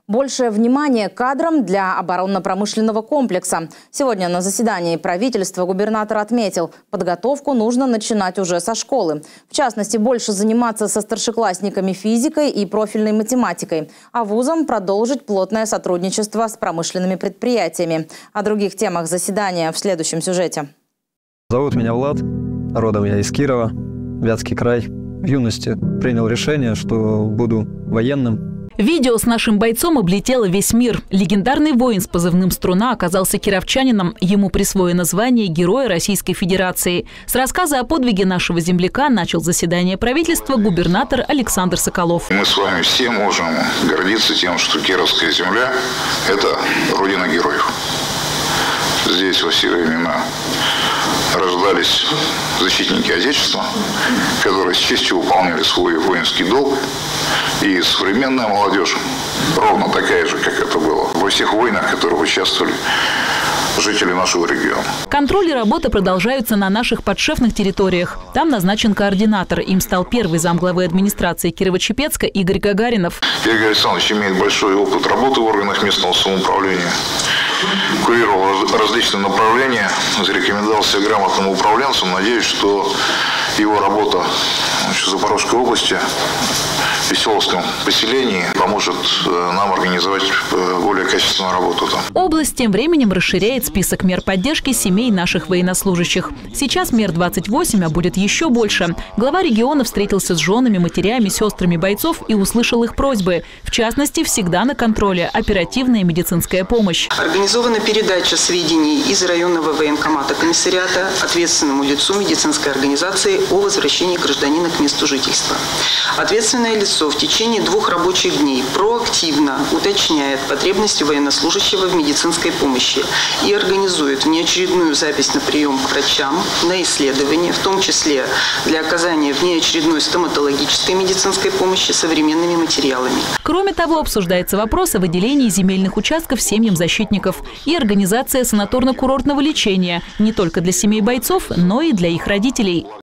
Большее внимание кадрам для оборонно-промышленного комплекса. Сегодня на заседании правительства губернатор отметил, подготовку нужно начинать уже со школы. В частности, больше заниматься со старшеклассниками физикой и профильной математикой. А вузам продолжить плотное сотрудничество с промышленными предприятиями. О других темах заседания в следующем сюжете. Зовут меня Влад, родом я из Кирова, Вятский край. В юности принял решение, что буду военным. Видео с нашим бойцом облетело весь мир. Легендарный воин с позывным «Струна» оказался кировчанином. Ему присвоено звание Героя Российской Федерации. С рассказа о подвиге нашего земляка начал заседание правительства губернатор Александр Соколов. Мы с вами все можем гордиться тем, что Кировская земля – это родина героев. Здесь во все времена рождались защитники Отечества, которые с честью выполняли свой воинский долг. И современная молодежь ровно такая же, как это было во всех войнах, в которых участвовали жители нашего региона. Контроль и работа продолжаются на наших подшефных территориях. Там назначен координатор. Им стал первый замглавы администрации Кирово-Чепецка Игорь Гагаринов. Игорь Александрович имеет большой опыт работы в органах местного самоуправления. Курировал различные направления, зарекомендовался грамотным управленцем. Надеюсь, что его работа в Запорожской области, в Веселовском поселении, поможет нам организовать более качественную работу там. Область тем временем расширяет список мер поддержки семей наших военнослужащих. Сейчас мер 28, а будет еще больше. Глава региона встретился с женами, матерями, сестрами бойцов и услышал их просьбы. В частности, всегда на контроле оперативная медицинская помощь. Организована передача сведений из районного военкомата комиссариата ответственному лицу медицинской организации о возвращении гражданина к месту жительства. Ответственное лицо в течение 2 рабочих дней проактивно уточняет потребности военнослужащего в медицинской помощи и организует внеочередную запись на прием к врачам, на исследования, в том числе для оказания внеочередной стоматологической медицинской помощи современными материалами. Кроме того, обсуждается вопрос о выделении земельных участков семьям защитников и организация санаторно-курортного лечения не только для семей бойцов, но и для их родителей.